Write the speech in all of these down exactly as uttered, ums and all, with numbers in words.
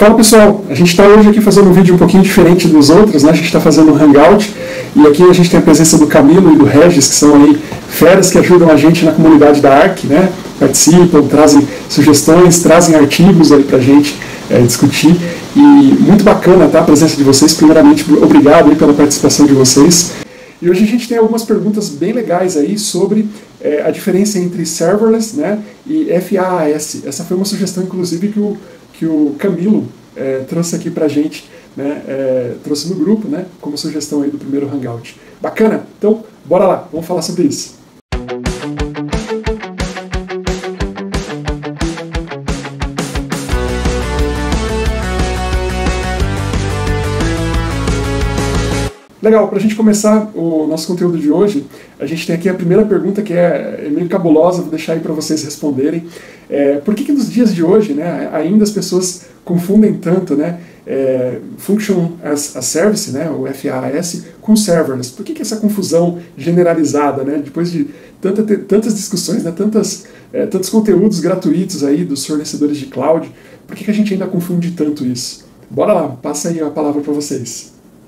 Fala pessoal, a gente está hoje aqui fazendo um vídeo um pouquinho diferente dos outros, né? A gente está fazendo um Hangout e aqui a gente tem a presença do Camilo e do Regis, que são aí feras que ajudam a gente na comunidade da Arc, né? Participam, trazem sugestões, trazem artigos aí para a gente é, discutir e muito bacana, tá? A presença de vocês. Primeiramente, obrigado aí pela participação de vocês. E hoje a gente tem algumas perguntas bem legais aí sobre é, a diferença entre serverless, né, e F A A S. Essa foi uma sugestão, inclusive, que o, que o Camilo é, trouxe aqui pra gente, né, é, trouxe no grupo, né, como sugestão aí do primeiro Hangout. Bacana? Então, bora lá, vamos falar sobre isso. Legal, para a gente começar o nosso conteúdo de hoje, a gente tem aqui a primeira pergunta que é meio cabulosa, vou deixar aí para vocês responderem. É, por que que nos dias de hoje, né, ainda as pessoas confundem tanto, né, é, Function as a Service, né, o F A A S, com Serverless? Por que que essa confusão generalizada, né, depois de tanta, tantas discussões, né, tantas, é, tantos conteúdos gratuitos aí dos fornecedores de cloud, por que que a gente ainda confunde tanto isso? Bora lá, passa aí a palavra para vocês.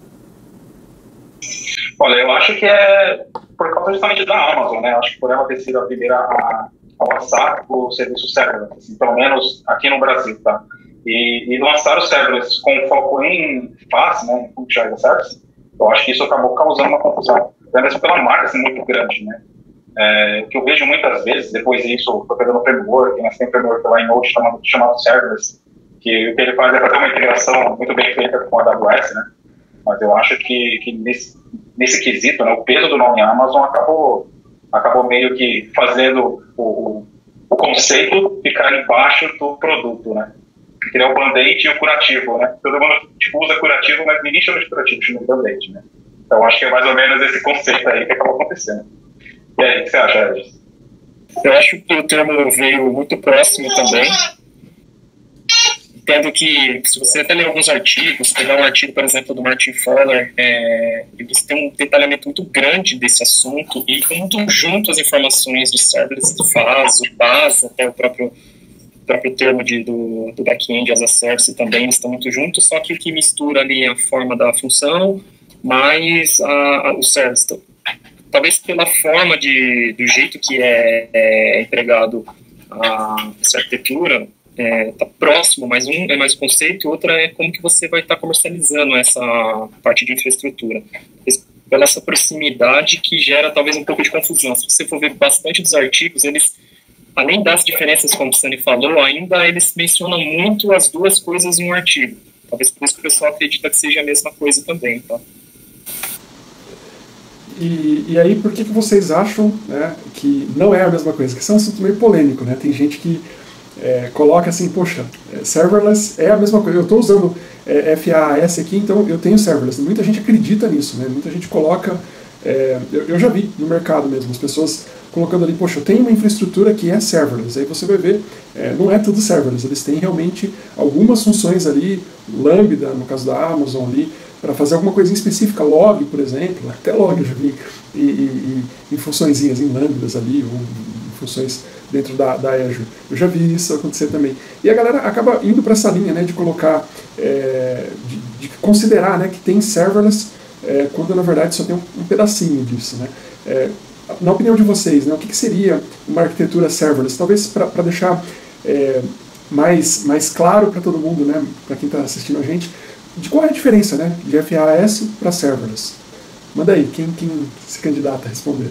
Olha, eu acho que é por causa justamente da Amazon, né? Eu acho que por ela ter sido a primeira a, a lançar o serviço serverless, assim, pelo menos aqui no Brasil, tá? E, e lançar o serverless com foco em F A S, né, em Function as a Service, eu acho que isso acabou causando uma confusão, até mesmo pela marca assim, muito grande, né? É, o que eu vejo muitas vezes, depois disso, eu pegando o framework, né, tem um framework lá em Node chamado, chamado serverless, que o que ele faz é fazer uma integração muito bem feita com a A W S, né? Mas eu acho que, que nesse, nesse quesito, né, o peso do nome Amazon acabou, acabou meio que fazendo o, o, o conceito ficar embaixo do produto, né? Que é o band-aid e o curativo, né? Todo mundo tipo, usa curativo, mas ninguém chama de curativo, chama de band-aid, né? Então acho que é mais ou menos esse conceito aí que acabou acontecendo. E aí, o que você acha, Regis? Eu acho que o termo veio muito próximo também. Entendo que, se você até ler alguns artigos, pegar um artigo, por exemplo, do Martin Fowler, é, eles têm um detalhamento muito grande desse assunto e muito junto as informações de serverless de F A S, o B A S, até o próprio, o próprio termo de, do, do back-end as a service também, eles estão muito juntos, só que o que mistura ali é a forma da função, mais a, a, o service. Então, talvez pela forma, de, do jeito que é, é empregado a, essa arquitetura, É, tá próximo, mas um é mais o conceito e outra é como que você vai estar tá comercializando essa parte de infraestrutura. Pela essa proximidade que gera talvez um pouco de confusão. Se você for ver bastante dos artigos, eles, além das diferenças, como o Sunny falou, ainda eles mencionam muito as duas coisas em um artigo. Talvez por isso que o pessoal acredita que seja a mesma coisa também, tá? E, e aí, por que que vocês acham, né, que não é a mesma coisa? Que isso é um assunto meio polêmico, né? Tem gente que É, coloca assim, poxa, serverless é a mesma coisa, eu estou usando é, F A A S aqui, então eu tenho serverless. Muita gente acredita nisso, né? Muita gente coloca, é, eu, eu já vi no mercado mesmo, as pessoas colocando ali, poxa, eu tenho uma infraestrutura que é serverless, aí você vai ver, é, não é tudo serverless, eles têm realmente algumas funções ali, Lambda, no caso da Amazon ali, para fazer alguma coisinha específica, log, por exemplo, até log eu já vi, e, e, e em funçõezinhas, em lambdas ali, ou em funções dentro da, da Azure. Eu já vi isso acontecer também. E a galera acaba indo para essa linha, né, de colocar, é, de, de considerar, né, que tem serverless, é, quando na verdade só tem um, um pedacinho disso, né. É, na opinião de vocês, né, o que, que seria uma arquitetura serverless? Talvez para deixar é, mais, mais claro para todo mundo, né, para quem está assistindo a gente, de qual é a diferença, né, de F A A S para serverless. Manda aí, quem, quem se candidata a responder.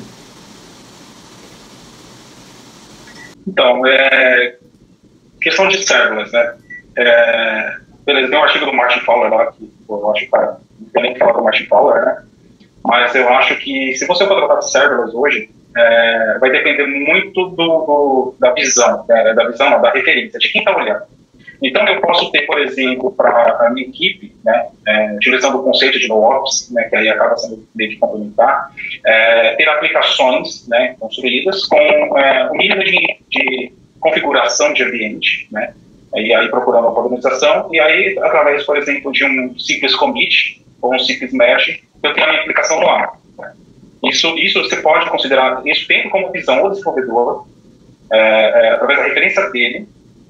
Então, é, questão de serverless, né? É, beleza, tem um artigo do Martin Fowler lá, que pô, eu acho que não tem nem que falar do Martin Fowler, né? Mas eu acho que se você for tratar de serverless hoje, é, vai depender muito do, do, da visão, né? Da visão, não, da referência, de quem está olhando. Então, eu posso ter, por exemplo, para a minha equipe, né, é, utilizando o conceito de NoOps, né, que aí acaba sendo meio que complementar, é, ter aplicações, né, construídas com é, o mínimo de, de configuração de ambiente, né, e aí procurando a padronização, e aí, através, por exemplo, de um simples commit ou um simples merge, eu tenho a minha aplicação no ar. Né. Isso, isso você pode considerar, isso tendo como visão o desenvolvedor, é, é, através da referência dele,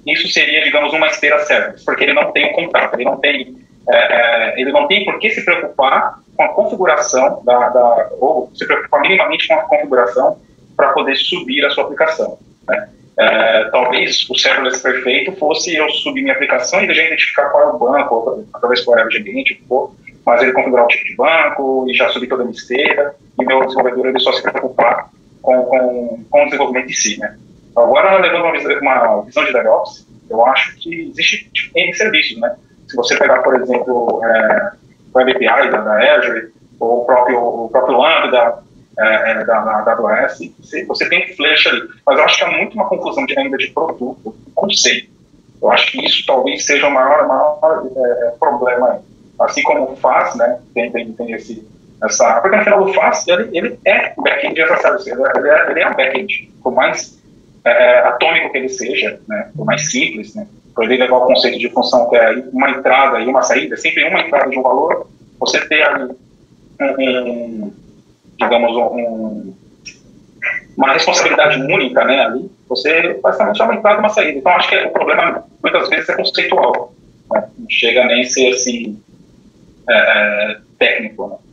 isso seria, digamos, uma esteira serverless, porque ele não tem o contrato, ele não tem, é, é, ele não tem por que se preocupar com a configuração, da, da, ou se preocupar minimamente com a configuração para poder subir a sua aplicação, né? É, talvez o serverless perfeito fosse eu subir minha aplicação e ele já identificar qual é o banco, ou talvez qual é o ambiente, mas ele configurar o tipo de banco e já subir toda a minha esteira, e meu desenvolvedor ele só se preocupar com, com, com o desenvolvimento em si, né? Agora, levando uma, uma visão de DevOps, eu acho que existe tipo, N serviços, né? Se você pegar, por exemplo, é, o Web A P I da, da Azure, ou o próprio, o próprio Lambda é, da, da, da A W S, você, você tem flecha ali. Mas eu acho que há muito uma confusão de ainda de produto e conceito. Eu acho que isso talvez seja o maior, maior é, problema aí. Assim como o Fast, né? Tem, tem, tem esse... Essa, porque no final do Fast, ele, ele é o back-end de service, ele é, ele é um back-end, por mais é, atômico que ele seja, né, por mais simples, né, por ele levar o conceito de função que é uma entrada e uma saída, sempre uma entrada de um valor, você ter ali um, um digamos, um, uma responsabilidade única, né, ali, você basicamente é uma entrada e uma saída. Então, acho que o problema, muitas vezes, é conceitual, né, não chega nem a ser, assim, é, é, técnico, né.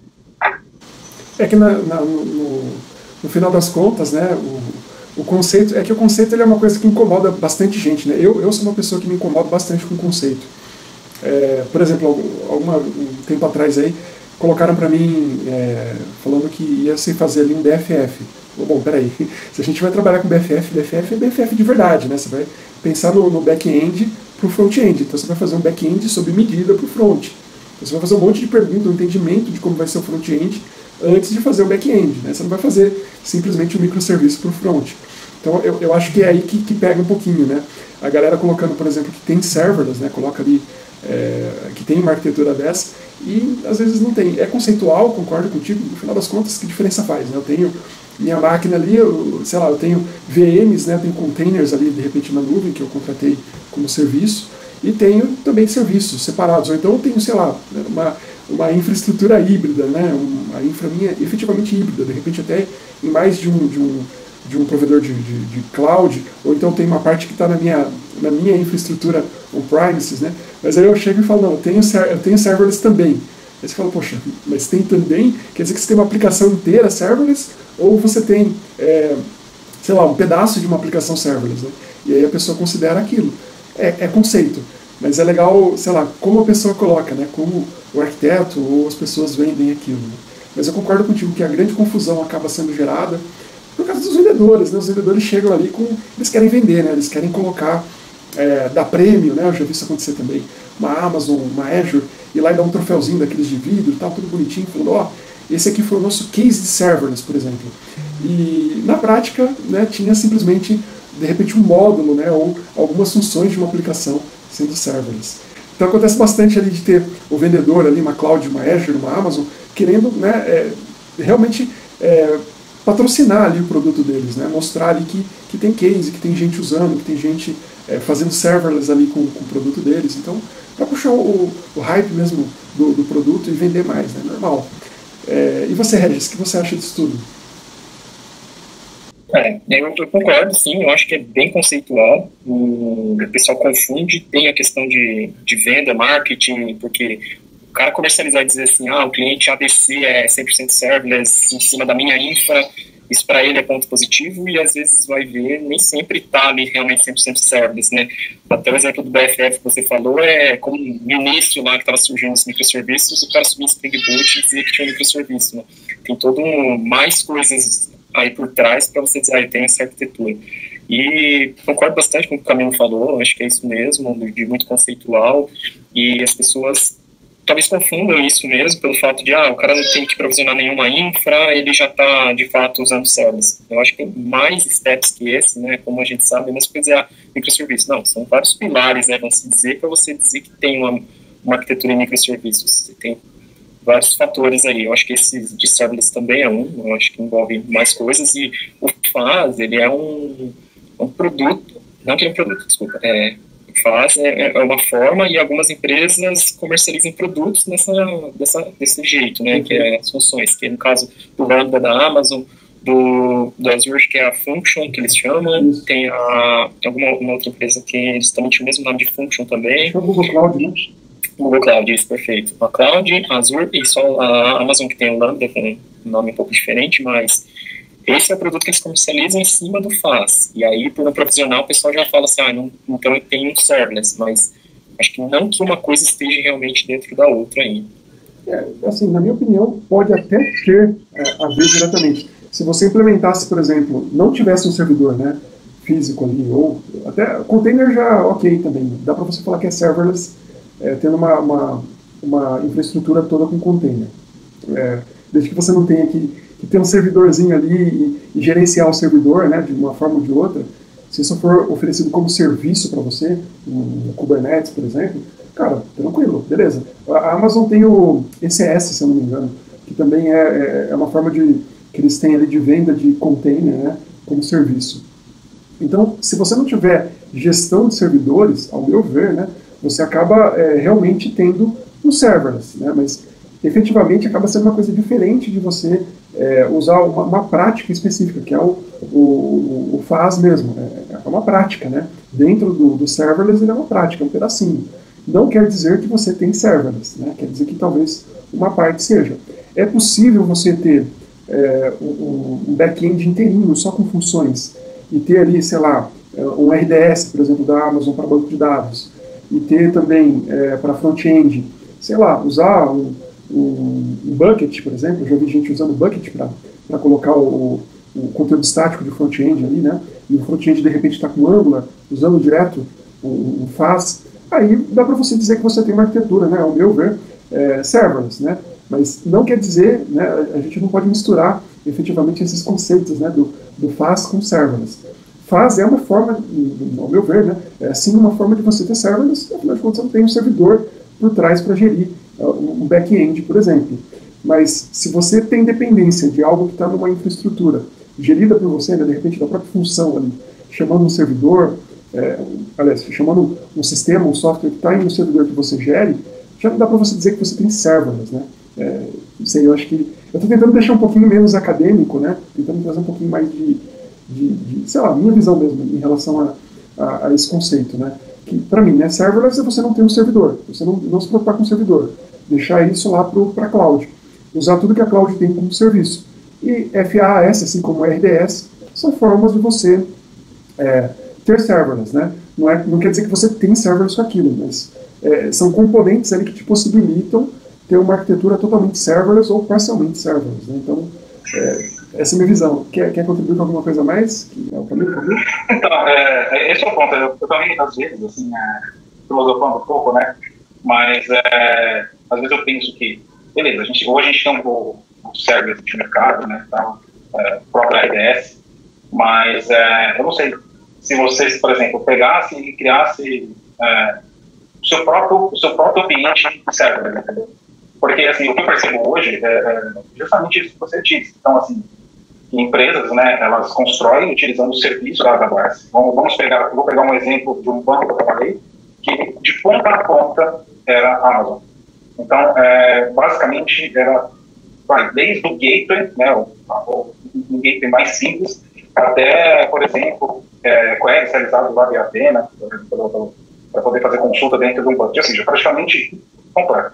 É que na, na, no, no final das contas, né, o, o conceito, é que o conceito ele é uma coisa que incomoda bastante gente, né? Eu, eu sou uma pessoa que me incomoda bastante com o conceito. É, por exemplo, alguma, um tempo atrás aí, colocaram para mim, é, falando que ia se fazer ali um B F F. Bom, peraí, se a gente vai trabalhar com B F F, B F F é B F F de verdade, né? Você vai pensar no, no back-end para o front-end, então você vai fazer um back-end sob medida para o front. Então você vai fazer um monte de perguntas, um entendimento de como vai ser o front-end, antes de fazer o back-end, né? Você não vai fazer simplesmente um microserviço para o front. Então eu, eu acho que é aí que, que pega um pouquinho, né? A galera colocando, por exemplo, que tem serverless, né? Coloca ali é, que tem uma arquitetura dessa e às vezes não tem. É conceitual, concordo contigo, no final das contas, que diferença faz, né? Eu tenho minha máquina ali, eu, sei lá, eu tenho V Ms, né? Eu tenho containers ali, de repente, na nuvem, que eu contratei como serviço, e tenho também serviços separados. Ou então eu tenho, sei lá, uma... uma infraestrutura híbrida, né? Uma infra minha efetivamente híbrida, de repente até em mais de um, de um, de um provedor de, de, de cloud, ou então tem uma parte que está na minha, na minha infraestrutura on-premises, né? Mas aí eu chego e falo, não, eu tenho, eu tenho serverless também. Aí você fala, poxa, mas tem também? Quer dizer que você tem uma aplicação inteira serverless, ou você tem, é, sei lá, um pedaço de uma aplicação serverless, né? E aí a pessoa considera aquilo. É, é conceito. Mas é legal, sei lá, como a pessoa coloca, né? Como o arquiteto ou as pessoas vendem aquilo. Né? Mas eu concordo contigo que a grande confusão acaba sendo gerada por causa dos vendedores, né? Os vendedores chegam ali com... Eles querem vender, né? Eles querem colocar, é, dar prêmio, né? Eu já vi isso acontecer também. Uma Amazon, uma Azure, e lá e dar um troféuzinho daqueles de vidro e tal, tudo bonitinho, falando, ó, oh, esse aqui foi o nosso case de serverless, por exemplo. E na prática, né, tinha simplesmente, de repente, um módulo, né? Ou algumas funções de uma aplicação sendo serverless. Então acontece bastante ali de ter o vendedor ali, uma Cloud, uma Azure, uma Amazon, querendo, né, é, realmente é, patrocinar ali o produto deles, né, mostrar ali que, que tem case, que tem gente usando, que tem gente é, fazendo serverless ali com, com o produto deles. Então, para puxar o, o hype mesmo do, do produto e vender mais, né, normal. É, e você, Regis, o que você acha disso tudo? É, eu, eu concordo, sim, eu acho que é bem conceitual, o, o pessoal confunde, tem a questão de, de venda, marketing, porque o cara comercializar e dizer assim, ah, o cliente A B C é cem por cento serverless em cima da minha infra, isso para ele é ponto positivo, e às vezes vai ver, nem sempre está ali realmente cem por cento serverless, né? Até o exemplo do B F F que você falou, é como no início lá que estava surgindo os microserviços, o cara subia em Spring Boot e dizia que tinha um microserviço, né? Tem todo um, mais coisas aí por trás para você dizer, ah, tem essa arquitetura. E concordo bastante com o que o Camilo falou, acho que é isso mesmo, de muito conceitual, e as pessoas talvez confundam isso mesmo pelo fato de, ah, o cara não tem que provisionar nenhuma infra, ele já está, de fato, usando serverless. Eu acho que tem mais steps que esse, né, como a gente sabe, mas quer dizer, ah, microserviço. Não, são vários pilares, né, vamos dizer, para você dizer que tem uma, uma arquitetura em microserviços. Você tem vários fatores aí. Eu acho que esse de serverless também é um, eu acho que envolve mais coisas, e o Faz, ele é um, um produto, não que é um produto, desculpa, é, o Faz é, é uma forma, e algumas empresas comercializam produtos nessa, dessa, desse jeito, né, que é as funções, que no caso do Lambda da Amazon, do, do Azure, que é a Function, que eles chamam. Isso. Tem a, tem alguma uma outra empresa que eles também tinham o mesmo nome de Function também. Acho que é o Google Cloud, né? Google Cloud, isso, perfeito. A Cloud, a Azure e só a Amazon, que tem o Lambda, com um nome um pouco diferente, mas esse é o produto que eles comercializam em cima do FaaS. E aí, por um profissional, o pessoal já fala assim, ah, não, então eu tenho um serverless, mas acho que não que uma coisa esteja realmente dentro da outra aí. É, assim, na minha opinião, pode até ter é, a ver diretamente. Se você implementasse, por exemplo, não tivesse um servidor, né, físico ali, ou até container já ok também, dá para você falar que é serverless, é, tendo uma, uma, uma infraestrutura toda com container. É, desde que você não tenha que, que ter um servidorzinho ali e, e gerenciar o servidor, né, de uma forma ou de outra, se isso for oferecido como serviço para você, um Kubernetes, por exemplo, cara, tranquilo, beleza. A Amazon tem o E C S, se eu não me engano, que também é, é uma forma de que eles têm ali de venda de container, né, como serviço. Então, se você não tiver gestão de servidores, ao meu ver, né, você acaba é, realmente tendo um serverless, né, mas efetivamente acaba sendo uma coisa diferente de você é, usar uma, uma prática específica, que é o, o, o FaaS mesmo. É, é uma prática, né? Dentro do, do serverless ele é uma prática, é um pedacinho. Não quer dizer que você tem serverless, né? Quer dizer que talvez uma parte seja. É possível você ter é, um, um back-end inteirinho só com funções e ter ali, sei lá, um R D S, por exemplo, da Amazon para banco de dados, e ter também é, para front-end, sei lá, usar um, um, um bucket, por exemplo. Eu já vi gente usando bucket para colocar o, o conteúdo estático de front-end ali, né? E o front-end de repente está com Angular, usando direto o, o FaaS. Aí dá para você dizer que você tem uma arquitetura, né? Ao meu ver, é, serverless, né? Mas não quer dizer, né? A gente não pode misturar efetivamente esses conceitos, né? Do, do FaaS com serverless. FaaS é uma forma, ao meu ver, né? É sim uma forma de você ter serverless, afinal de contas você não tem um servidor por trás para gerir um back-end, por exemplo. Mas se você tem dependência de algo que está numa infraestrutura gerida por você, né, de repente da própria função ali, chamando um servidor, é, aliás, chamando um sistema, um software que está aí no servidor que você gere, já não dá para você dizer que você tem serverless, né? É, não sei, eu acho que eu estou tentando deixar um pouquinho menos acadêmico, né? Tentando trazer um pouquinho mais de, de, de sei lá, minha visão mesmo em relação a, a, a esse conceito, né? Que para mim, né, serverless é você não ter um servidor, você não, não se preocupar com o servidor, deixar isso lá para a cloud, usar tudo que a cloud tem como serviço. E FaaS, assim como R D S, são formas de você é, ter serverless, né? Não, é, não quer dizer que você tem serverless com aquilo, mas é, são componentes ali que te possibilitam ter uma arquitetura totalmente serverless ou parcialmente serverless, né? Então, é, essa é a minha visão. Quer, quer contribuir com alguma coisa a mais? Que é o caminho, caminho? Então, é, esse é o ponto. Eu, eu também, às vezes, assim, é, filosofando um pouco, né? Mas, é, às vezes eu penso que, beleza, a gente, hoje a gente tem um, um serverless de mercado, né? Então, é, próprio R D S, mas é, eu não sei se vocês, por exemplo, pegassem e criassem é, o seu próprio, o seu próprio ambiente de serverless, entendeu? Porque, assim, o que eu percebo hoje é, é justamente isso que você disse. Então, assim, empresas, né, elas constroem utilizando o serviço da A W S. Vamos, vamos pegar, vou pegar um exemplo de um banco que eu trabalhei, que de ponta a ponta era a Amazon. Então, é, basicamente, era vai, desde o gateway, né, o, o, o gateway mais simples, até, por exemplo, é, queries realizados lá via Athena, para poder fazer consulta dentro de um banco. Ou seja, praticamente completo.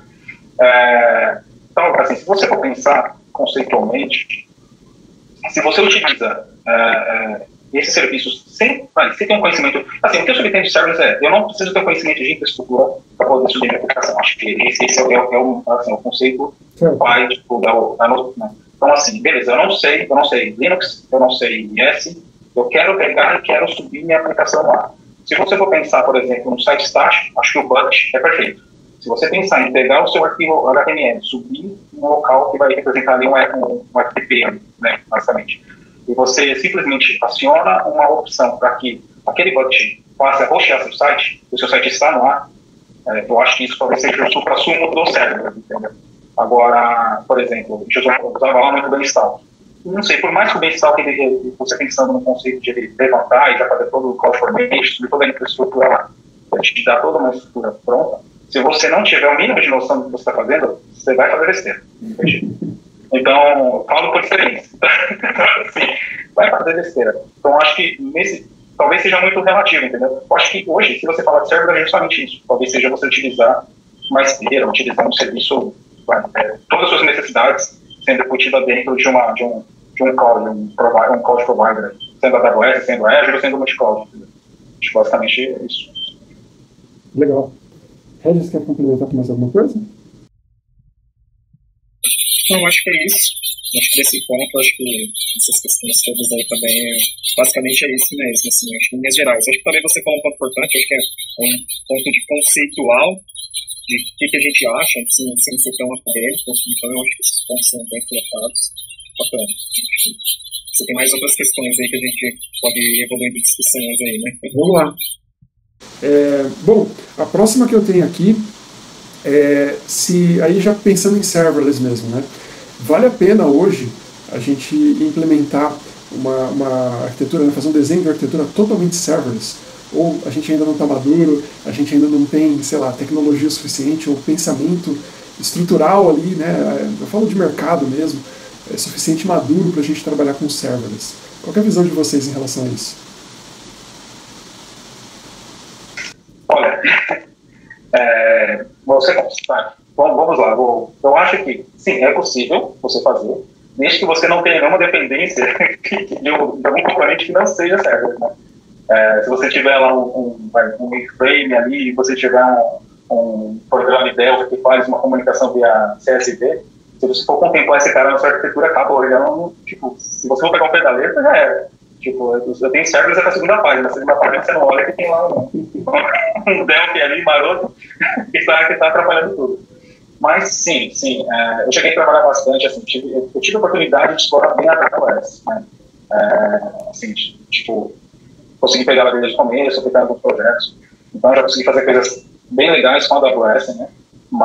É, então, assim, se você for pensar conceitualmente, se você utiliza é, é, esses serviços sem, sem ter um conhecimento, assim, o que eu subentendo de serverless é, eu não preciso ter um conhecimento de infraestrutura para poder subir minha aplicação. Acho que esse, esse é, é, é, o, assim, o conceito pai, tipo, da, da, né? Então, assim, beleza, eu não sei, eu não sei Linux, eu não sei I S, eu quero pegar e quero subir minha aplicação lá. Se você for pensar, por exemplo, no site estático, acho que o Bucket é perfeito. Se você pensar em pegar o seu arquivo H T M L, subir um local que vai representar ali um, um, um F T P, né, basicamente, e você simplesmente aciona uma opção para que aquele bucket passe a hostear seu site, o seu site está no ar, é, eu acho que isso talvez seja o supra-sumo do server, entendeu? Agora, por exemplo, eu usava lá muito o Beanstalk. Não sei, por mais que o Beanstalk, você pensando no conceito de ele levantar e já fazer todo o CloudFormation, subir toda a infraestrutura lá, te dar toda uma estrutura pronta, se você não tiver o mínimo de noção do que você está fazendo, você vai fazer besteira. Então, falo por experiência. Assim, vai fazer besteira. Então, acho que nesse, talvez seja muito relativo, entendeu? Eu acho que hoje, se você falar de server, é justamente isso. Talvez seja você utilizar uma esteira, utilizar um serviço, é, todas as suas necessidades sendo embutidas dentro de, uma, de, um, de um cloud, um, provider, um cloud provider, sendo A W S, sendo Azure, sendo multi-cloud. Acho que basicamente é isso. Legal. Regis, quer complementar com mais alguma coisa? Não, acho que é isso. Acho que nesse ponto, acho que essas questões todas aí também, é, basicamente é isso mesmo, assim, acho que em linhas gerais. Acho que também você falou um ponto importante, acho que é um ponto de conceitual de o que, que a gente acha, sem, sem ser tão acadêmico, então eu acho que esses pontos são bem colocados. Bacana. Você tem mais outras questões aí que a gente pode ir evoluindo discussões aí, né? Vamos lá. É, bom, a próxima que eu tenho aqui É, se, aí já pensando em serverless mesmo, né? Vale a pena hoje a gente implementar uma, uma arquitetura, né, fazer um desenho de arquitetura totalmente serverless? Ou a gente ainda não está maduro, a gente ainda não tem, sei lá, tecnologia suficiente ou pensamento estrutural ali, né? Eu falo de mercado mesmo, é suficiente maduro para a gente trabalhar com serverless. Qual é a visão de vocês em relação a isso? Olha, é, você tá, vamos, vamos lá, vou, eu acho que sim, é possível você fazer, desde que você não tenha nenhuma dependência de algum componente que não seja server, né? É, se você tiver lá um, um, um mainframe ali, você tiver um, um programa Delphi que faz uma comunicação via C S V, se você for contemplar esse cara na sua arquitetura, acabou. Já não, tipo, se você for pegar um pé da letra, já era. Tipo, eu tenho servers até a segunda página. Na segunda página você não olha que tem lá um, um Delphi ali, maroto, que está que tá atrapalhando tudo. Mas sim, sim, é, eu cheguei a trabalhar bastante, assim, tive, eu tive a oportunidade de explorar bem a A W S, né? É, assim, tipo, consegui pegar ela desde o começo, pegar alguns projetos, então eu já consegui fazer coisas bem legais com a A W S, né?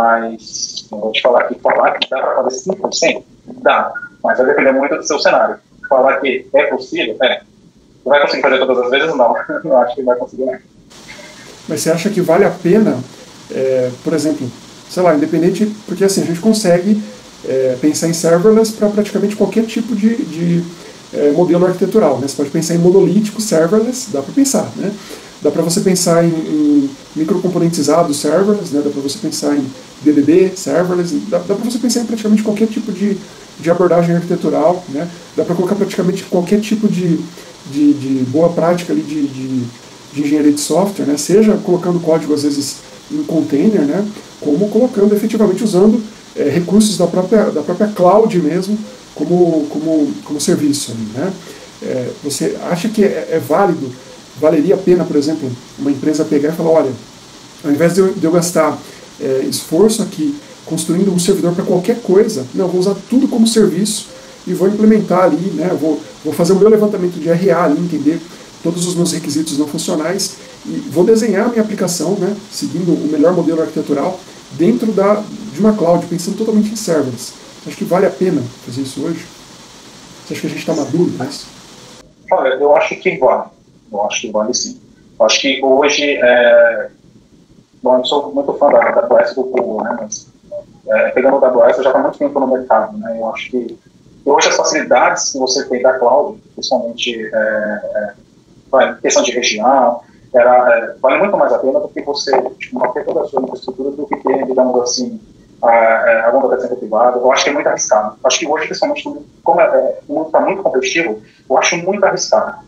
Mas eu vou te falar que falar que dá para fazer cem por cento, dá, mas vai depender muito do seu cenário. Falar que é possível, é. Não vai conseguir fazer todas as vezes, não. Não acho que vai conseguir, não. Mas você acha que vale a pena, é, por exemplo, sei lá, independente, porque assim, a gente consegue é, pensar em serverless para praticamente qualquer tipo de, de é, modelo arquitetural, né? Você pode pensar em monolítico serverless, dá para pensar, né? Dá para você pensar em, em microcomponentizados serverless, né? Dá para você pensar em D D D serverless, dá, dá para você pensar em praticamente qualquer tipo de, de abordagem arquitetural, né? Dá para colocar praticamente qualquer tipo de, de, de boa prática ali de, de, de engenharia de software, né? Seja colocando código às vezes em container, né? Como colocando efetivamente usando é, recursos da própria, da própria cloud mesmo como, como, como serviço, né? É, você acha que é, é válido? Valeria a pena, por exemplo, uma empresa pegar e falar, olha, ao invés de eu, de eu gastar é, esforço aqui construindo um servidor para qualquer coisa, não, eu vou usar tudo como serviço e vou implementar ali, né, vou, vou fazer o meu levantamento de R A ali, entender todos os meus requisitos não funcionais e vou desenhar a minha aplicação, né, seguindo o melhor modelo arquitetural dentro da, de uma cloud, pensando totalmente em serverless. Você acha que vale a pena fazer isso hoje? Você acha que a gente está maduro para isso? Olha, eu acho que vale. Eu acho que vale sim. Eu acho que hoje, é... bom, eu sou muito fã da, da A W S do Google, né, mas é, pegando a A W S eu já estou muito tempo no mercado, né, eu acho que hoje as facilidades que você tem da cloud, principalmente é, é, questão de região, era, é, vale muito mais a pena do que você tipo, manter toda a sua infraestrutura do que ter, digamos assim, a, a banda data privada. Eu acho que é muito arriscado. Eu acho que hoje, principalmente, como está é, é, muito competitivo, eu acho muito arriscado.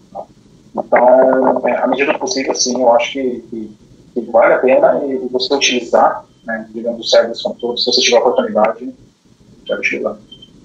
Então, é, à medida do possível, sim, eu acho que, que, que vale a pena e você utilizar, né, digamos, os servidores como todos, se você tiver a oportunidade, já utilizar.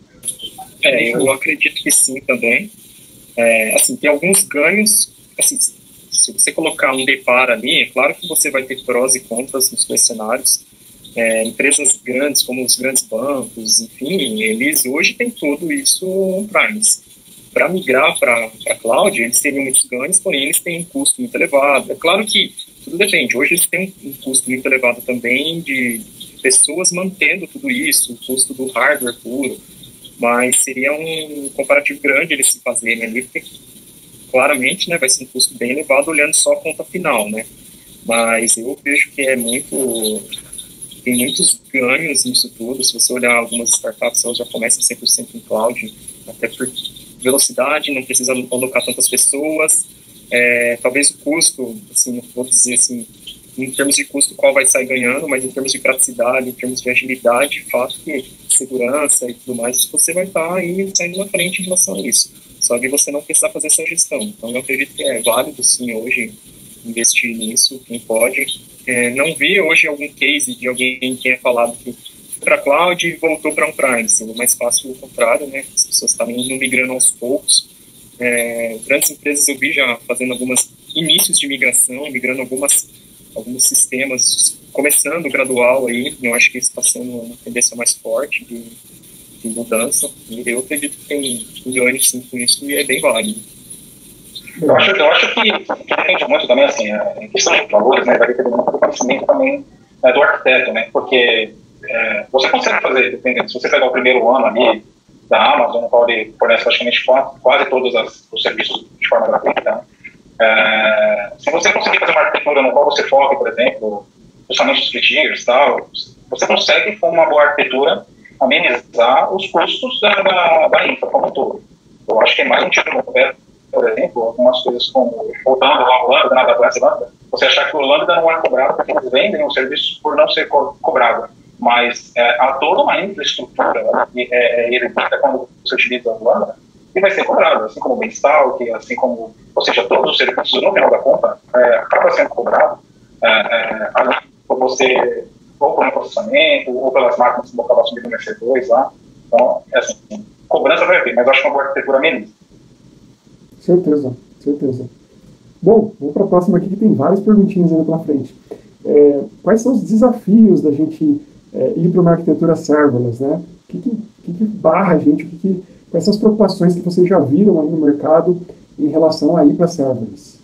É, eu acredito que sim também. É, assim, tem alguns ganhos, assim, se você colocar um deparo ali, é claro que você vai ter prós e contras nos dois cenários. É, empresas grandes, como os grandes bancos, enfim, eles hoje têm tudo isso on-premise. Para migrar para a cloud, eles teriam muitos ganhos, porém eles têm um custo muito elevado. É claro que tudo depende. Hoje eles têm um custo muito elevado também de pessoas mantendo tudo isso, o custo do hardware puro, mas seria um comparativo grande eles se fazerem ali, porque claramente, né, vai ser um custo bem elevado olhando só a conta final, né? Mas eu vejo que é muito... tem muitos ganhos nisso tudo. Se você olhar algumas startups, elas já começam cem por cento em cloud, até por velocidade, não precisa alocar tantas pessoas. É, talvez o custo, assim, não vou dizer assim, em termos de custo qual vai sair ganhando, mas em termos de praticidade, em termos de agilidade, fato que segurança e tudo mais, você vai estar aí saindo na frente em relação a isso. Só que você não precisa fazer essa gestão. Então, eu acredito que é válido, sim, hoje, investir nisso, quem pode. É, não vi hoje algum case de alguém que tenha falado que foi para cloud e voltou para on-prime. Seria mais fácil o contrário, né? As pessoas estão indo migrando aos poucos. É, grandes empresas eu vi já fazendo alguns inícios de migração, migrando algumas, alguns sistemas, começando gradual aí. Eu acho que isso está sendo uma tendência mais forte de, de mudança. E eu acredito que tem ganho sim com isso e é bem válido. Eu acho, eu acho que, que depende muito também, assim, em questão de valores, né, vai depender muito do conhecimento também, né, do arquiteto, né, porque é, você consegue fazer, dependendo, se você pegar o primeiro ano ali da Amazon, no qual ele fornece praticamente quase, quase todos as, os serviços de forma gratuita, é, se você conseguir fazer uma arquitetura no qual você foca, por exemplo, principalmente os split tiers e tal, você consegue, com uma boa arquitetura, amenizar os custos da, da, da infra como um todo. Eu acho que é mais um tiro no pé, por exemplo, algumas coisas como, voltando ao Lambda, na A W S Lambda, você achar que o Lambda não é cobrado porque eles vendem o serviço por não ser co cobrado, mas é, há toda uma infraestrutura, né, que é eletrônica quando você utiliza o Lambda, que vai ser cobrado, assim como o Beanstalk, assim como, ou seja, todos os serviços no final da conta, é, acaba sendo cobrado, é, é, além de você, ou pelo processamento, ou pelas máquinas que vão acabar subindo no E C dois lá, então, é assim, cobrança vai ter, mas eu acho que uma boa arquitetura ameniza. Certeza, certeza. Bom, vamos para a próxima aqui, que tem várias perguntinhas ainda pela frente. É, quais são os desafios da gente é, ir para uma arquitetura serverless, né? O que, que, que, que barra a gente? O que que, quais são as preocupações que vocês já viram aí no mercado em relação a ir para serverless?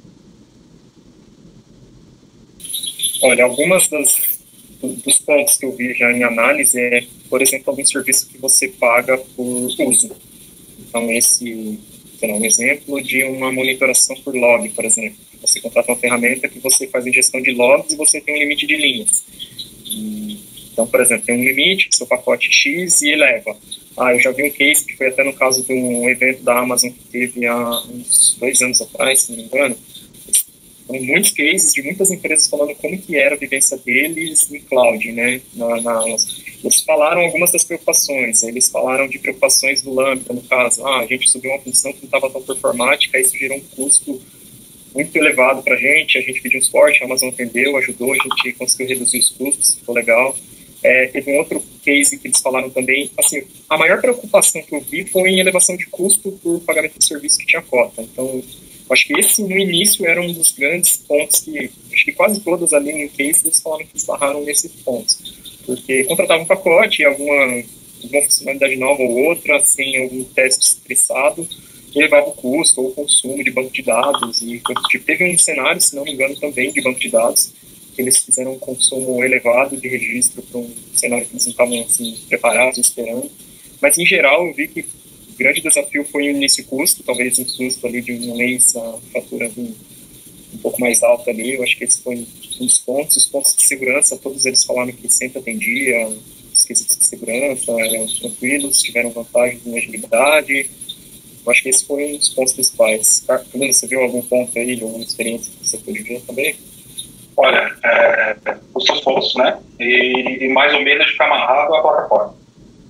Olha, algumas das, dos pontos que eu vi já em análise é, por exemplo, algum serviço que você paga por uso. Então, esse... um exemplo de uma monitoração por log, por exemplo. Você contrata uma ferramenta que você faz ingestão de logs e você tem um limite de linhas. E, então, por exemplo, tem um limite, seu pacote X, e eleva. Ah, eu já vi um case que foi até no caso de um evento da Amazon que teve há uns dois anos atrás, se não me engano. Foram muitos cases de muitas empresas falando como que era a vivência deles em cloud, né? Na, na, eles falaram algumas das preocupações, eles falaram de preocupações do Lambda, no caso, ah, a gente subiu uma função que não estava tão performática, isso gerou um custo muito elevado para a gente, a gente pediu um suporte, a Amazon atendeu, ajudou, a gente conseguiu reduzir os custos, ficou legal. É, teve um outro case que eles falaram também, assim, a maior preocupação que eu vi foi em elevação de custo por pagamento de serviço que tinha cota, então acho que esse, no início, era um dos grandes pontos que, acho que quase todas ali no case, eles falaram que esbarraram nesses pontos. Porque contratava um pacote, alguma, alguma funcionalidade nova ou outra, sem algum teste estressado, e levava o custo ou o consumo de banco de dados. E tipo, teve um cenário, se não me engano, também de banco de dados, que eles fizeram um consumo elevado de registro para um cenário que eles não estavam assim, preparados, esperando. Mas, em geral, eu vi que o grande desafio foi o início custo, talvez um custo ali de um mês, a fatura um, um pouco mais alta ali. Eu acho que esse foi um dos pontos. Os pontos de segurança, todos eles falaram que sempre atendia, os quesitos de segurança eram tranquilos, tiveram vantagens em agilidade. Eu acho que esse foi um dos pontos principais. Fernando, você viu algum ponto aí, alguma experiência que você pôde ver também? Olha, é, os seus pontos, né? E, e mais o medo de ficar amarrado à plataforma.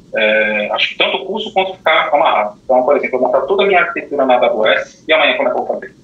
É, acho que tanto o custo quanto ficar amarrado. Então, por exemplo, eu montar toda a minha arquitetura na A W S e amanhã como é que eu vou fazer?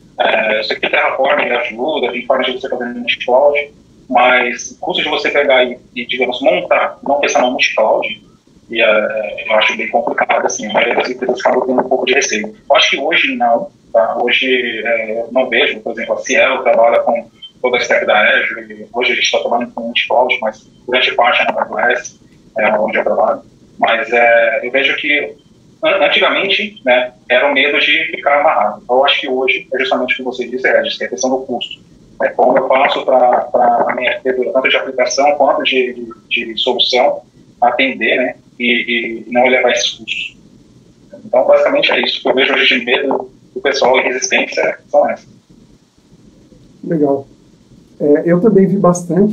É, eu sei que Terraform ajuda, tem formas de você fazer no multi-cloud, mas o custo de você pegar e, e digamos, montar, não pensar no multi-cloud, e, é, eu acho bem complicado, assim, a maioria das empresas acabam tendo um pouco de receio. Eu acho que hoje não, tá? Hoje é, eu não vejo, por exemplo, a Cielo trabalha com toda a stack da Azure, hoje a gente está trabalhando com multi-cloud, mas grande parte é na A W S, é onde eu trabalho. Mas é, eu vejo que antigamente, né, era o medo de ficar amarrado. Então, eu acho que hoje é justamente o que você disse, é, é a questão do custo. É como eu faço para a minha arquitetura, tanto de aplicação quanto de, de, de solução, atender, né, e, e não elevar esses custos. Então, basicamente é isso que eu vejo hoje de medo do pessoal e resistência são essas. Legal. É, eu também vi bastante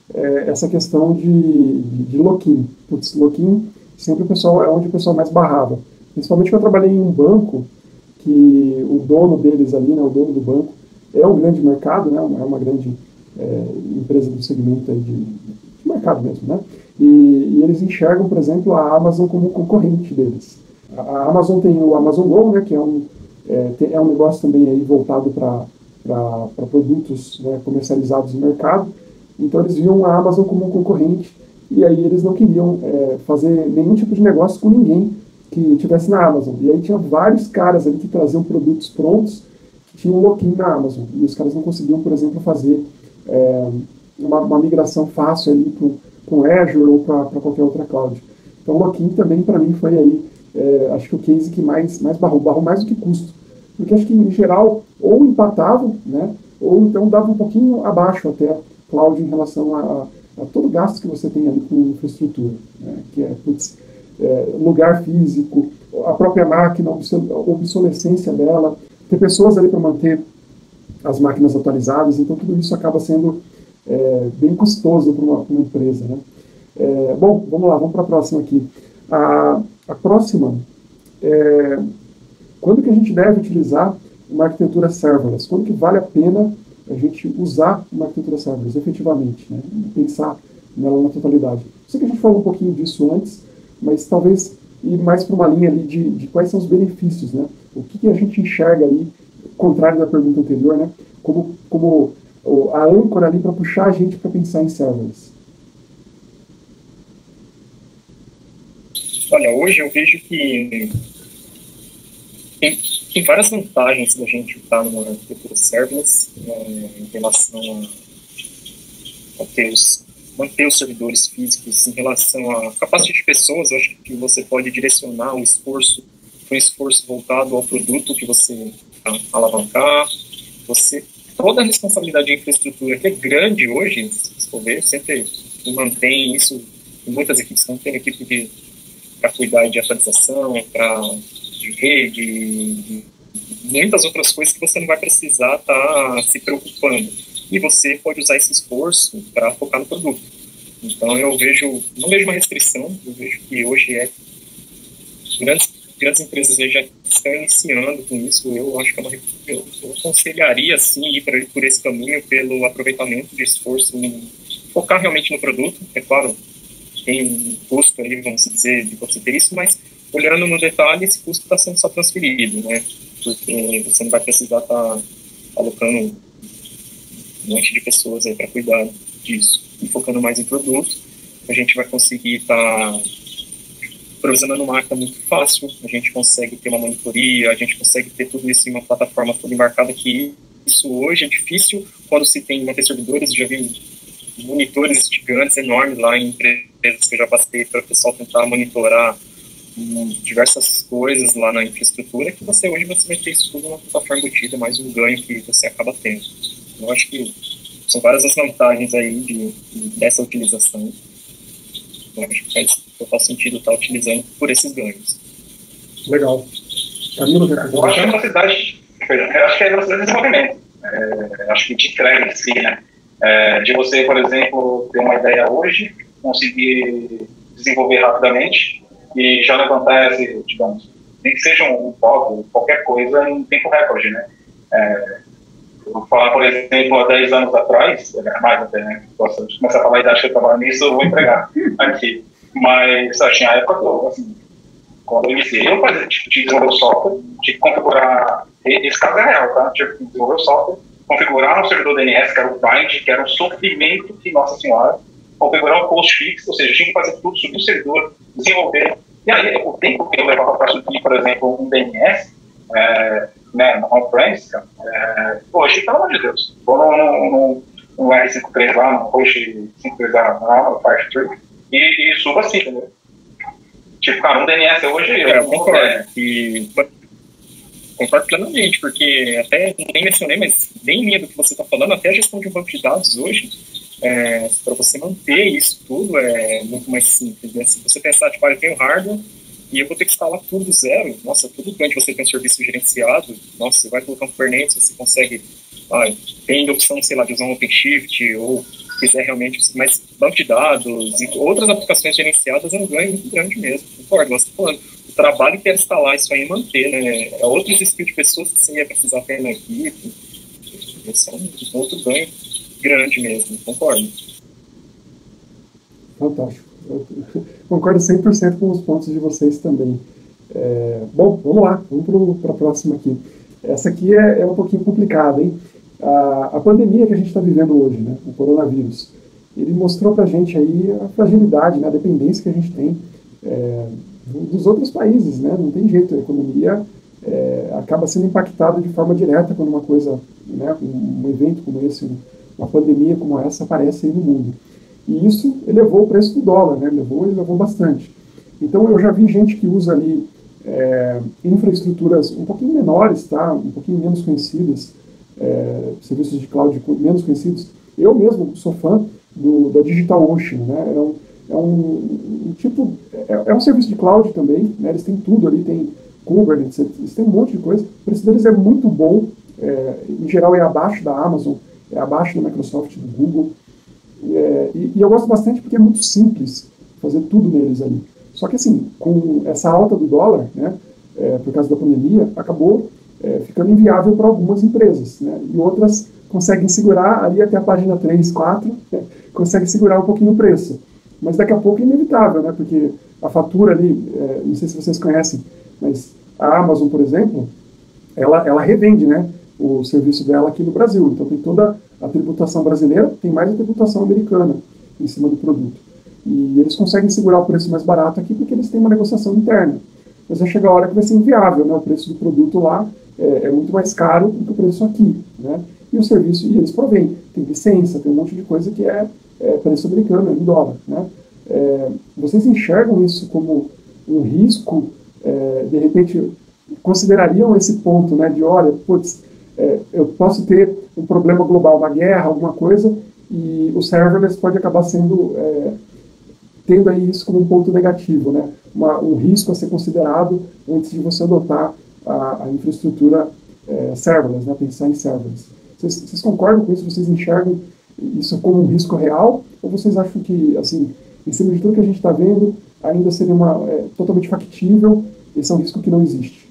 é, essa questão de, de, de lock-in. Putz, lock-in, sempre o pessoal, é onde o pessoal mais barrava. Principalmente quando eu trabalhei em um banco, que o dono deles ali, né, o dono do banco, é um grande mercado, né, é uma grande é, empresa do segmento aí de, de mercado mesmo, né? E, e eles enxergam, por exemplo, a Amazon como concorrente deles. A, a Amazon tem o Amazon Go, né, que é um, é, tem, é um negócio também aí voltado para produtos, né, comercializados no mercado. Então eles viam a Amazon como um concorrente e aí eles não queriam é, fazer nenhum tipo de negócio com ninguém que tivesse na Amazon. E aí tinha vários caras ali que traziam produtos prontos que tinham um lock-in na Amazon. E os caras não conseguiam, por exemplo, fazer é, uma, uma migração fácil ali para o Azure ou para qualquer outra cloud. Então o lock-in também, para mim, foi aí, é, acho que o case que mais, mais barrou, barrou mais do que custo. Porque acho que, em geral, ou empatavam, né, ou então dava um pouquinho abaixo até cloud em relação a, a, a todo o gasto que você tem ali com infraestrutura, né, que é, putz, é, lugar físico, a própria máquina, a obsolescência dela, ter pessoas ali para manter as máquinas atualizadas, então tudo isso acaba sendo é, bem custoso para uma, uma empresa, né. É, bom, vamos lá, vamos para a próxima aqui. A, a próxima é quando que a gente deve utilizar uma arquitetura serverless? Quando que vale a pena a gente usar uma arquitetura serverless, efetivamente, né? Pensar nela na totalidade. Sei que a gente falou um pouquinho disso antes, mas talvez ir mais para uma linha ali de, de quais são os benefícios, né? O que, que a gente enxerga ali, contrário da pergunta anterior, né? Como, como a âncora ali para puxar a gente para pensar em serverless. Olha, hoje eu vejo que Tem, tem várias vantagens da gente estar numa arquitetura serverless né, em relação a, a ter os, manter os servidores físicos, em relação à capacidade de pessoas. Eu acho que você pode direcionar o esforço para um esforço voltado ao produto que você alavancar. Você, toda a responsabilidade de infraestrutura, que é grande hoje, se for ver, sempre mantém isso. Muitas equipes não têm equipe para cuidar de atualização, para de rede, de muitas outras coisas que você não vai precisar estar tá se preocupando. E você pode usar esse esforço para focar no produto. Então eu vejo, não vejo uma restrição, eu vejo que hoje é grandes, grandes empresas já estão iniciando com isso. Eu acho que é uma, eu, eu aconselharia sim ir pra, por esse caminho pelo aproveitamento de esforço em focar realmente no produto. É claro, tem um custo aí, vamos dizer, de você ter isso, mas olhando no detalhe, esse custo está sendo só transferido, né? Porque você não vai precisar estar tá alocando um monte de pessoas aí para cuidar disso. E focando mais em produto, a gente vai conseguir estar tá provisionando máquina muito fácil, a gente consegue ter uma monitoria, a gente consegue ter tudo isso em uma plataforma toda embarcada, que isso hoje é difícil quando se tem manter servidores. Já vi monitores gigantes, enormes lá em empresas que eu já passei para o pessoal tentar monitorar diversas coisas lá na infraestrutura, que você hoje você vai ter isso tudo numa plataforma embutida, mais um ganho que você acaba tendo. Eu acho que são várias as vantagens aí de, dessa utilização. Eu acho que faz total sentido estar utilizando por esses ganhos. Legal. Camilo, quer eu acho que a velocidade, eu acho que é a velocidade de desenvolvimento. É, acho que de entrega em si, né? É, de você, por exemplo, ter uma ideia hoje, conseguir desenvolver rapidamente e já levantar esse, digamos, nem que seja um blog, qualquer coisa em tempo recorde, né? É, eu vou falar, por exemplo, há dez anos atrás, mais até, né? Posso começar a falar a idade que eu trabalho nisso, eu vou entregar aqui. Mas, assim, tinha época que eu, assim, quando eu iniciei, eu fazia, tipo, tinha que desenvolver o software, tinha que configurar, esse caso é real, tá? Tinha que desenvolver o software, configurar um servidor D N S, que era o bind, que era um sofrimento que, nossa senhora, configurar um postfix, ou seja, tinha que fazer tudo, subir o servidor, desenvolver. E aí, o tempo que eu levava para subir, por exemplo, um D N S, é, né, on-premise, é, hoje, pelo amor de Deus, vou no, no, no, no R cinquenta e três lá, no Host cinquenta e três lá, no Fire tree, e, e suba assim, entendeu? Tipo, cara, um D N S hoje... É, eu concordo. É, e, concordo plenamente, porque até nem mencionei, mas bem em linha do que você está falando, até a gestão de um banco de dados hoje, é, para você manter isso tudo é muito mais simples, né? Se você pensar, tipo, ah, eu tenho hardware e eu vou ter que instalar tudo do zero, nossa, tudo bem que você tem um serviço gerenciado, nossa, você vai colocar um Kubernetes, você consegue, ah, tem a opção, sei lá, de usar um OpenShift, ou quiser realmente, mas banco de dados e outras aplicações gerenciadas é um ganho muito grande mesmo, concordo, você está falando, o trabalho que é instalar isso aí e manter, né, é outros skills de pessoas que você ia precisar ter na equipe, esse é um outro ganho grande mesmo, concordo. Fantástico, eu concordo cem por cento com os pontos de vocês também. É, bom, vamos lá, vamos para a próxima aqui. Essa aqui é, é um pouquinho complicada, hein? A, a pandemia que a gente está vivendo hoje, né, o coronavírus, ele mostrou para a gente aí a fragilidade, né, a dependência que a gente tem é, dos outros países, né? Não tem jeito, a economia é, acaba sendo impactada de forma direta quando uma coisa, né, um evento como esse, uma pandemia como essa aparece aí no mundo. E isso elevou o preço do dólar, né? Elevou, elevou bastante. Então eu já vi gente que usa ali é, infraestruturas um pouquinho menores, tá? Um pouquinho menos conhecidas, é, serviços de cloud menos conhecidos. Eu mesmo sou fã do, da DigitalOcean, né? É um, é um, um tipo, é, é um serviço de cloud também, né? Eles têm tudo ali, tem Kubernetes, eles têm um monte de coisa. O preço deles é muito bom, é, em geral é abaixo da Amazon, é abaixo da Microsoft, do Google. É, e, e eu gosto bastante porque é muito simples fazer tudo neles ali. Só que assim, com essa alta do dólar, né, é, por causa da pandemia, acabou é, ficando inviável para algumas empresas, né, e outras conseguem segurar ali até a página três, quatro, né, conseguem segurar um pouquinho o preço. Mas daqui a pouco é inevitável, né, porque a fatura ali, é, não sei se vocês conhecem, mas a Amazon, por exemplo, ela, ela revende, né, o serviço dela aqui no Brasil. Então tem toda a tributação brasileira, tem mais a tributação americana em cima do produto. E eles conseguem segurar o preço mais barato aqui porque eles têm uma negociação interna. Mas vai chegar a hora que vai ser inviável, né? O preço do produto lá é, é muito mais caro do que o preço aqui, né? E o serviço, e eles provêm, tem licença, tem um monte de coisa que é, é preço americano, é em dólar, né? É, vocês enxergam isso como um risco? É, de repente, considerariam esse ponto, né? De, olha, putz, é, eu posso ter um problema global, uma guerra, alguma coisa, e o serverless pode acabar sendo... É, tendo aí isso como um ponto negativo, né? Uma, um risco a ser considerado antes de você adotar a, a infraestrutura é, serverless, né? Pensar em serverless. Vocês, vocês concordam com isso? Vocês enxergam isso como um risco real? Ou vocês acham que, assim, em cima de tudo que a gente está vendo, ainda seria uma, é, totalmente factível, esse é um risco que não existe?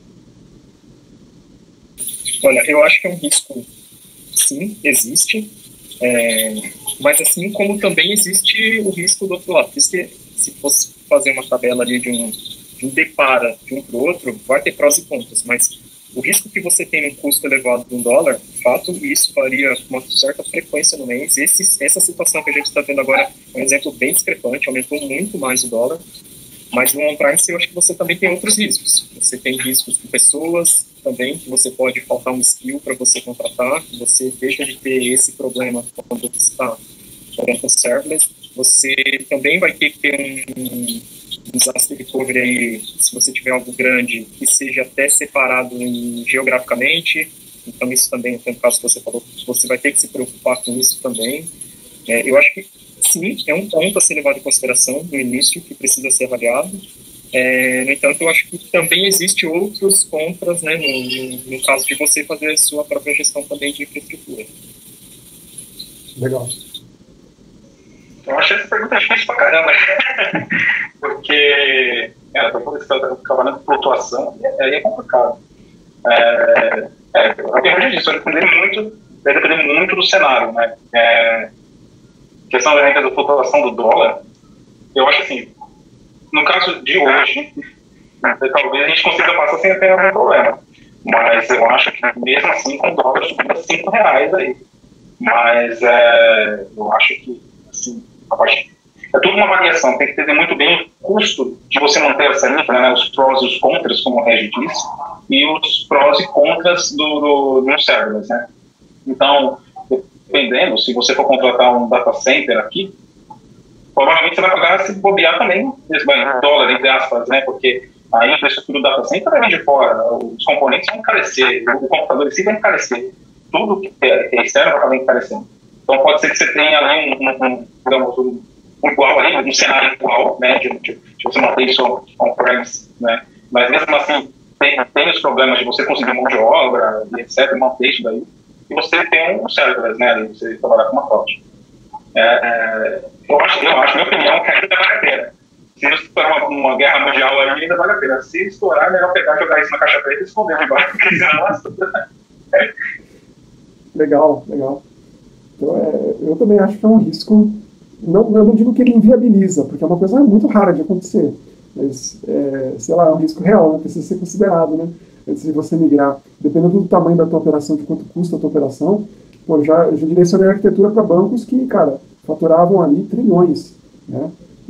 Olha, eu acho que é um risco, sim, existe. É, mas assim como também existe o risco do outro lado. Se, se fosse fazer uma tabela ali de um, de um depara de um para o outro, vai ter prós e contras, mas o risco que você tem no custo elevado de um dólar, de fato, isso varia com uma certa frequência no mês. Esse, essa situação que a gente está vendo agora é um exemplo bem discrepante, aumentou muito mais o dólar, mas no on-premise eu acho que você também tem outros riscos. Você tem riscos de pessoas também, que você pode faltar um skill para você contratar, você deixa de ter esse problema quando você está com serverless. Você também vai ter que ter um disaster recovery aí, se você tiver algo grande, que seja até separado em, geograficamente. Então isso também, no caso que você falou, você vai ter que se preocupar com isso também. É, eu acho que sim, é um ponto a ser levado em consideração no início, que precisa ser avaliado. É, no entanto, eu acho que também existe outros contras, né, no, no, no caso de você fazer a sua própria gestão também de infraestrutura. Legal. Eu achei essa pergunta difícil pra caramba, porque é, depois você está trabalhando com flutuação, aí é complicado. É, é, eu já disse, vai depender muito, vai depender muito do cenário, né? É, questão da da flutuação do dólar, eu acho assim, no caso de hoje, talvez a gente consiga passar sem ter algum problema. Mas eu acho que mesmo assim, com o dólar subindo a cinco reais aí. Mas é, eu acho que, assim, a parte, é tudo uma variação. Tem que entender muito bem o custo de você manter essa infra, né, os prós e os contras, como o Regi disse, e os prós e contras do, do, do serverless, né? Então, dependendo, se você for contratar um data center aqui, provavelmente você vai pagar se bobear também, em dólar, entre aspas, né? Porque a infraestrutura do data center vai vir de fora, os componentes vão encarecer, o computador em si vai encarecer, tudo que é externo vai acabar encarecendo. Então pode ser que você tenha ali um, um, um, digamos, um, um igual, ali, um cenário igual, né? De, de, de você manter isso on-premise, né? Mas mesmo assim, tem, tem os problemas de você conseguir mão de obra, e etcétera, manter isso daí, e você tem um serverless, né? Ali, você trabalhar com uma cloud. É, é, eu, acho, eu acho, minha opinião, que ainda vale a pena. Se não estourar uma, uma guerra mundial ali, ainda vale a pena. Se estourar, é melhor pegar, jogar isso na caixa preta e esconder lá embaixo. Nossa. Legal, legal. Então, é, eu também acho que é um risco. Não, eu não digo que ele inviabiliza, porque é uma coisa muito rara de acontecer. Mas, é, sei lá, é um risco real, né? Precisa ser considerado, né? Antes de você migrar. Dependendo do tamanho da tua operação, de quanto custa a tua operação, pô, já, eu já direcionei a arquitetura para bancos que, cara, faturavam ali trilhões, né?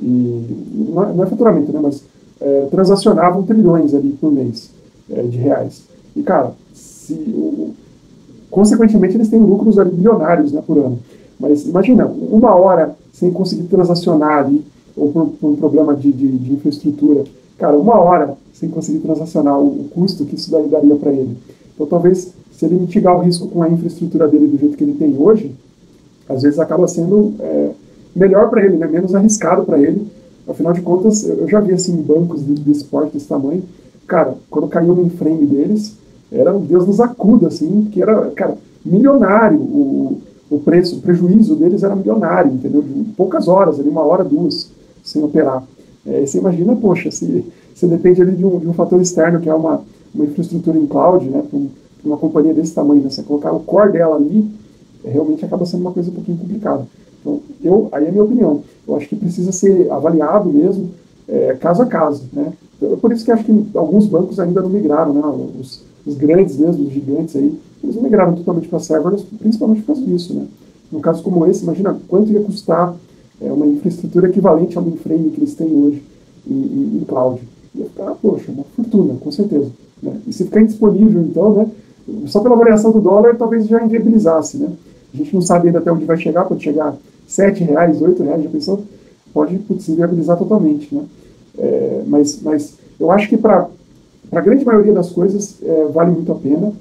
E não é, não é faturamento, né? Mas é, transacionavam trilhões ali por mês é, de reais. E, cara, se, o, consequentemente eles têm lucros ali bilionários, né, por ano. Mas imagina, uma hora sem conseguir transacionar ali, ou por, por um problema de, de, de infraestrutura, cara, uma hora sem conseguir transacionar o, o custo que isso daí daria para ele. Então talvez, se ele mitigar o risco com a infraestrutura dele do jeito que ele tem hoje, às vezes acaba sendo é, melhor para ele, né? Menos arriscado para ele. Afinal de contas, eu já vi assim bancos desse porte, desse tamanho, cara, quando caiu o mainframe deles, era um Deus nos acuda, assim, que era, cara, milionário. O, o preço, o prejuízo deles era milionário, entendeu? De poucas horas, ali, uma hora, duas, sem operar. É, você imagina, poxa, se você depende ali de um, de um fator externo, que é uma, uma infraestrutura em cloud, né, para um, uma companhia desse tamanho, né, você colocar o core dela ali, é, realmente acaba sendo uma coisa um pouquinho complicada. Então, eu, aí é a minha opinião. Eu acho que precisa ser avaliado mesmo, é, caso a caso, né? Então, por isso que acho que alguns bancos ainda não migraram, né? Os, os grandes mesmo, os gigantes aí, eles não migraram totalmente para serverless, principalmente por causa disso, né? Num caso como esse, imagina quanto ia custar é, uma infraestrutura equivalente ao mainframe que eles têm hoje em, em, em cloud. Ia ficar, poxa, uma fortuna, com certeza. Né? E se ficar indisponível, então, né? Só pela variação do dólar, talvez já inviabilizasse, né? A gente não sabe ainda até onde vai chegar, pode chegar sete reais, oito reais, já pensou? Pode putz, inviabilizar totalmente, né? É, mas, mas eu acho que para a grande maioria das coisas é, vale muito a pena.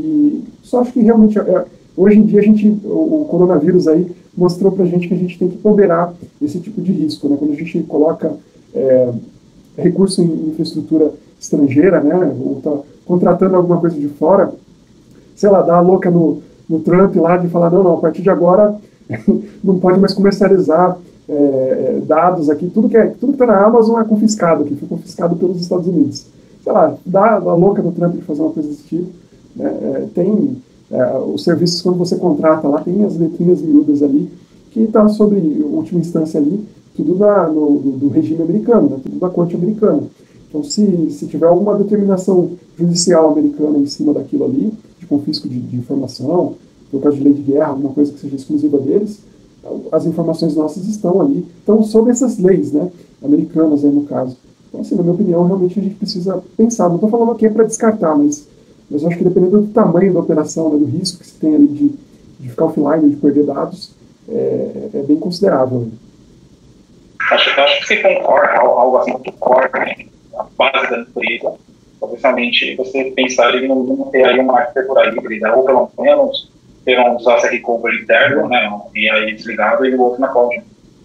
E só acho que realmente, é, hoje em dia, a gente, o, o coronavírus aí mostrou para a gente que a gente tem que ponderar esse tipo de risco, né? Quando a gente coloca é, recurso em infraestrutura estrangeira, né? Ou está contratando alguma coisa de fora, sei lá, dá a louca no, no Trump lá de falar, não, não, a partir de agora não pode mais comercializar é, dados aqui, tudo que é, tudo que está na Amazon é confiscado aqui, foi confiscado pelos Estados Unidos. Sei lá, dá a louca do Trump de fazer uma coisa desse tipo. Né? É, tem é, os serviços, quando você contrata lá, tem as letrinhas miúdas ali, que está sobre, última instância ali, tudo da, no, do, do regime americano, né? Tudo da corte americana. Então, se, se tiver alguma determinação judicial americana em cima daquilo ali, de confisco de, de informação, no caso de lei de guerra, alguma coisa que seja exclusiva deles, as informações nossas estão ali, estão sob essas leis, né, americanas aí no caso. Então, assim, na minha opinião, realmente a gente precisa pensar. Não estou falando aqui para descartar, mas, mas eu acho que dependendo do tamanho da operação, né, do risco que se tem ali de, de ficar offline, de perder dados, é, é bem considerável. Acho, acho que você concorda, algo assim muito core, né, a base da empresa, obviamente você pensar em não ter aí uma arquitetura híbrida, ou pelo menos ter um disaster recovery interno, né, e aí desligado e o outro na cloud.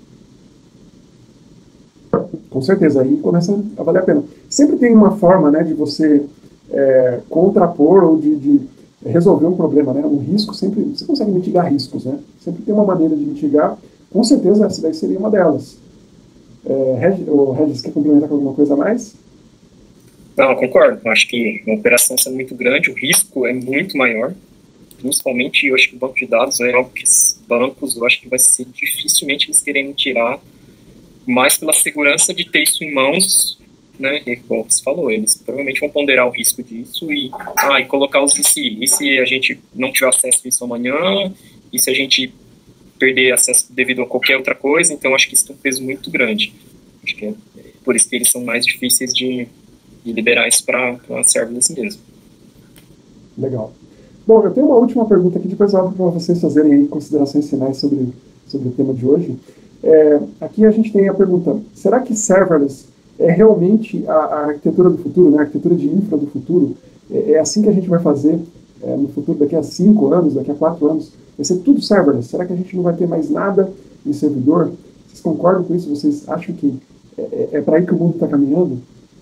Com certeza, aí começa a valer a pena. Sempre tem uma forma, né, de você é, contrapor ou de, de resolver um problema, né, um risco, sempre, você consegue mitigar riscos, né, sempre tem uma maneira de mitigar, com certeza essa daí seria uma delas. É, Regis, o Regis, quer complementar com alguma coisa a mais? Não, eu concordo. Eu acho que uma operação sendo muito grande, o risco é muito maior. Principalmente, eu acho que o banco de dados é algo que os bancos, eu acho que vai ser dificilmente eles querendo tirar, mais pela segurança de ter isso em mãos, né? E, como você falou, eles provavelmente vão ponderar o risco disso e, ah, e colocar os e se, e se a gente não tiver acesso a isso amanhã, e se a gente perder acesso devido a qualquer outra coisa. Então, acho que isso tem um peso muito grande. Acho que é por isso que eles são mais difíceis de e liberar isso para serverless mesmo. Legal. Bom, eu tenho uma última pergunta aqui, depois eu abro para vocês fazerem aí considerações finais sobre, sobre o tema de hoje. É, aqui a gente tem a pergunta, será que serverless é realmente a, a arquitetura do futuro, né? A arquitetura de infra do futuro? É, é assim que a gente vai fazer é, no futuro, daqui a cinco anos, daqui a quatro anos? Vai ser tudo serverless? Será que a gente não vai ter mais nada em servidor? Vocês concordam com isso? Vocês acham que é, é, é para aí que o mundo está caminhando?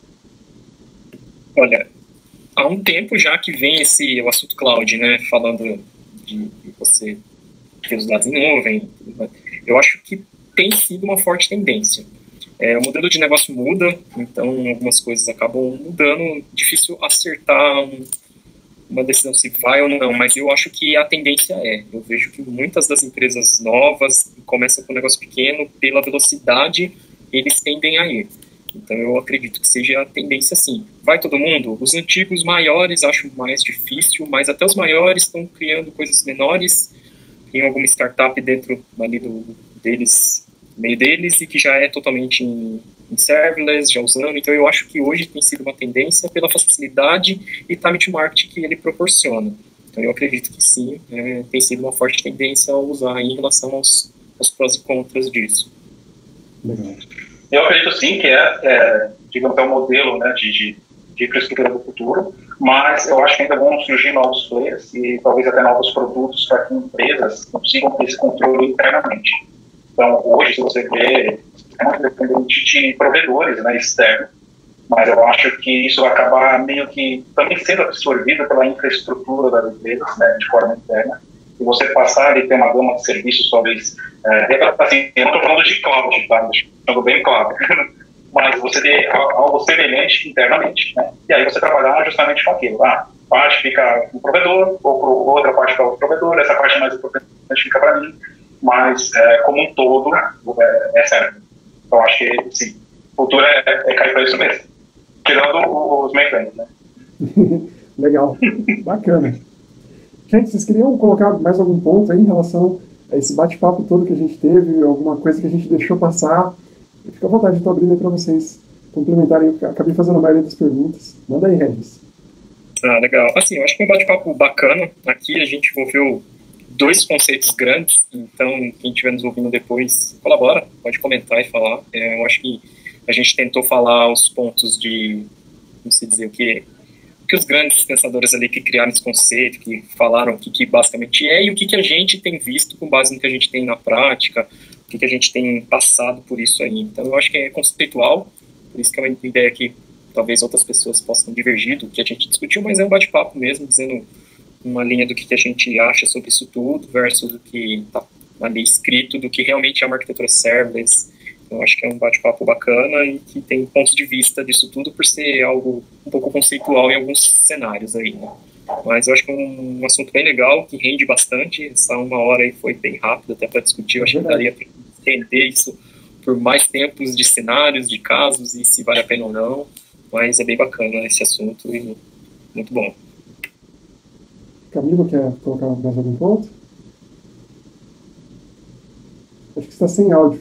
Olha, há um tempo já que vem esse, o assunto cloud, né, falando de, de você ter os dados em nuvem. eu acho que tem sido uma forte tendência. É, o modelo de negócio muda, então algumas coisas acabam mudando, difícil acertar um, uma decisão se vai ou não, mas eu acho que a tendência é, eu vejo que muitas das empresas novas começam com um negócio pequeno, pela velocidade eles tendem a ir. Então eu acredito que seja a tendência sim. Vai todo mundo? Os antigos maiores acho mais difícil, mas até os maiores estão criando coisas menores, tem alguma startup dentro ali do, deles, meio deles, e que já é totalmente em, em serverless, já usando. Então eu acho que hoje tem sido uma tendência pela facilidade e time to market que ele proporciona. Então eu acredito que sim, é, tem sido uma forte tendência a usar em relação aos, aos prós e contras disso. Legal. Eu acredito sim que é, é digamos, é um modelo, né, de, de, de infraestrutura do futuro, mas eu acho que ainda vão surgir novos players e talvez até novos produtos para que empresas consigam ter esse controle internamente. Então, hoje, se você vê, é muito dependente de provedores, né, externos, mas eu acho que isso vai acabar meio que também sendo absorvido pela infraestrutura das empresas, né, de forma interna. E você passar e ter uma gama de serviços, talvez, é, assim, eu não estou falando de cloud, tá? Deixando bem claro. Mas você ter algo semelhante internamente, né? E aí você trabalhar justamente com aquilo. Ah, parte fica no provedor, ou pro, outra parte para o provedor, essa parte mais importante fica para mim, mas é, como um todo é, é sério. Então acho que sim, o futuro é, é cair para isso mesmo, tirando os mainframes, né? Legal, bacana. Gente, vocês queriam colocar mais algum ponto aí em relação a esse bate-papo todo que a gente teve, alguma coisa que a gente deixou passar? Fica à vontade, estou abrindo aí para vocês complementarem. Eu acabei fazendo a maioria das perguntas. Manda aí, Regis. Ah, legal. Assim, eu acho que é um bate-papo bacana. Aqui a gente envolveu dois conceitos grandes, então quem estiver nos ouvindo depois, colabora, pode comentar e falar. É, eu acho que a gente tentou falar os pontos de, não sei dizer o que, que os grandes pensadores ali que criaram esse conceito, que falaram o que, que basicamente é e o que, que a gente tem visto com base no que a gente tem na prática, o que, que a gente tem passado por isso aí. Então eu acho que é conceitual, por isso que é uma ideia que talvez outras pessoas possam divergir do que a gente discutiu, mas é um bate-papo mesmo, dizendo uma linha do que, que a gente acha sobre isso tudo versus o que está ali escrito, do que realmente é uma arquitetura serverless. Eu acho que é um bate-papo bacana e que tem pontos de vista disso tudo por ser algo um pouco conceitual em alguns cenários aí, né? Mas eu acho que é um, um assunto bem legal, que rende bastante. Essa uma hora aí foi bem rápido até para discutir. Eu acho que daria para entender isso por mais tempos de cenários, de casos e se vale a pena ou não. Mas é bem bacana esse assunto e muito bom. Camilo, quer colocar mais algum ponto? Acho que está sem áudio.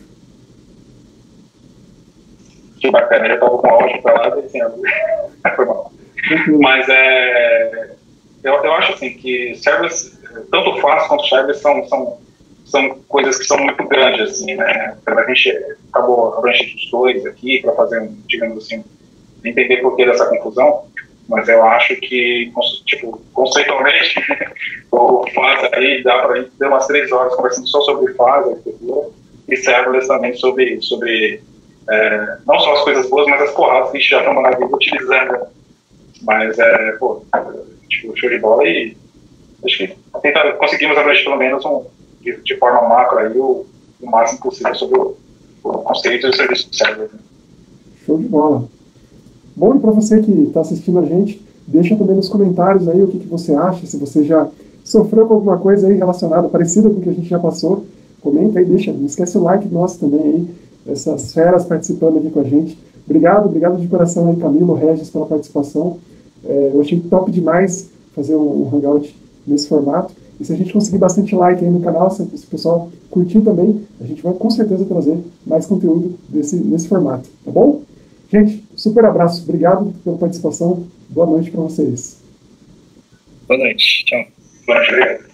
Que bacana, eu estava com áudio para lá e sem áudio. Foi mal. Mas é, eu, eu acho assim que serverless, tanto fácil quanto serverless são, são, são coisas que são muito grandes, assim, né? A gente acabou abrangendo os dois aqui para fazer, um, digamos assim, entender por que dessa confusão, mas eu acho que, tipo, conceitualmente, o FaaS aí dá para a gente ter umas três horas conversando só sobre FaaS, arquitetura, e serverless também sobre, sobre é, não só as coisas boas, mas as porradas que a gente já está na vida utilizando. Mas, é, pô, tipo, show de bola e acho que tentar, conseguimos abranger pelo menos um, de, de forma macro aí o, o máximo possível sobre o, o conceito e o serviço do serverless. Show de bola. Bom, e para você que está assistindo a gente, deixa também nos comentários aí o que, que você acha, se você já sofreu com alguma coisa aí relacionada, parecida com o que a gente já passou, comenta aí, deixa, não esquece o like nosso também aí, essas feras participando aqui com a gente. Obrigado, obrigado de coração aí, Camilo, Regis, pela participação. É, eu achei top demais fazer um, um hangout nesse formato, e se a gente conseguir bastante like aí no canal, se, se o pessoal curtir também, a gente vai com certeza trazer mais conteúdo desse, nesse formato, tá bom? Gente, super abraço, obrigado pela participação, boa noite para vocês. Boa noite, tchau. Boa noite, obrigado.